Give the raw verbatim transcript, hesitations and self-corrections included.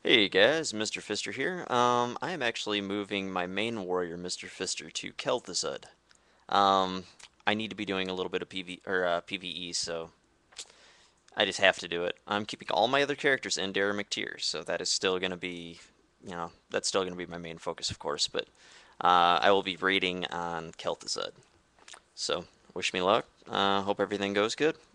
Hey guys, Mistrfister here. Um, I am actually moving my main warrior, Mistrfister, to Kel'Thuzad. Um, I need to be doing a little bit of P V or uh, PvE, so I just have to do it. I'm keeping all my other characters in Dara Mactire, so that is still going to be, you know, that's still going to be my main focus, of course. But uh, I will be raiding on Kel'Thuzad. So wish me luck. Uh, hope everything goes good.